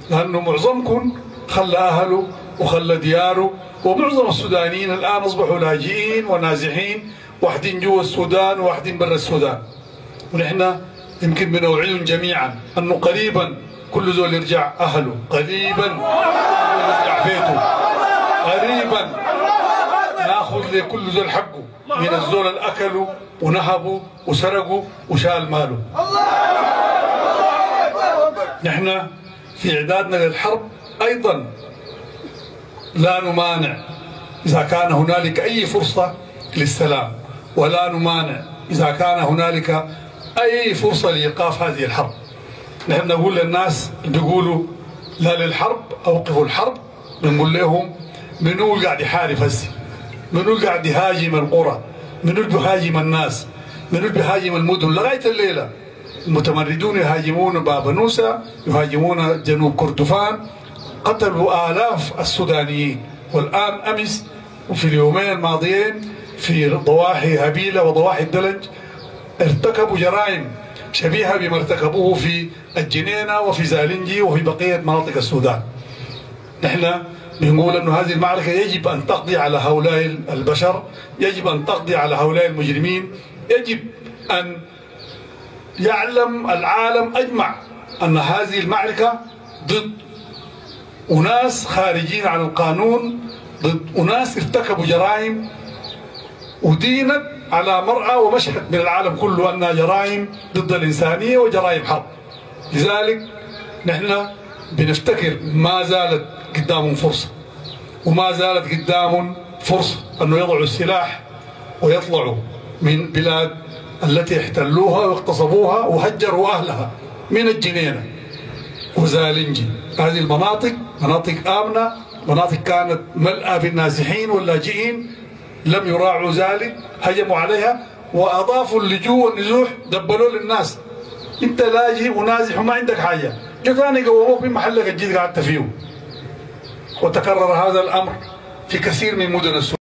لأنه معظمكم خلى أهله وخلى دياره، ومعظم السودانيين الآن أصبحوا لاجئين ونازحين، واحدين جوا السودان وواحدين برا السودان. ونحن يمكن بنوعدهم جميعا أنه قريبا كل زول يرجع أهله، قريبا يرجع بيته، قريبا ناخذ لكل زول حقه من الزول اللي أكلوا ونهبوا وسرقوا وشال ماله. نحن في إعدادنا للحرب أيضا لا نمانع إذا كان هنالك أي فرصة للسلام، ولا نمانع إذا كان هنالك أي فرصة لإيقاف هذه الحرب. نحن نقول للناس اللي بيقولوا لا للحرب أوقفوا الحرب، بنقول لهم منو اللي قاعد يحارب هسه؟ منو اللي قاعد يهاجم القرى؟ منو اللي بيهاجم الناس؟ منو اللي بيهاجم المدن؟ لغاية الليلة المتمردون يهاجمون باب نوسة، يهاجمون جنوب كردفان، قتلوا آلاف السودانيين. والآن أمس وفي اليومين الماضيين في ضواحي هبيلة وضواحي الدلج ارتكبوا جرائم شبيهة بما ارتكبوه في الجنينة وفي زالنجي وفي بقية مناطق السودان. نحن بنقول أن هذه المعركة يجب أن تقضي على هؤلاء البشر، يجب أن تقضي على هؤلاء المجرمين، يجب أن يعلم العالم أجمع أن هذه المعركة ضد أناس خارجين عن القانون، ضد أناس ارتكبوا جرائم ودينت على مرأى ومشهد من العالم كله أنها جرائم ضد الإنسانية وجرائم حرب. لذلك نحن بنفتكر ما زالت قدامهم فرصة، وما زالت قدامهم فرصة أنه يضعوا السلاح ويطلعوا من بلاد التي احتلوها واغتصبوها وهجروا أهلها من الجنينة وزالنجي. هذه المناطق مناطق آمنة، مناطق كانت ملأة بالنازحين واللاجئين، لم يراعوا ذلك، هجموا عليها وأضافوا اللجوء والنزوح، دبلوا للناس. أنت لاجئ ونازح وما عندك حاجة، جو ثاني قوموك من محلك الجديد قعدت فيه. وتكرر هذا الأمر في كثير من مدن السودان.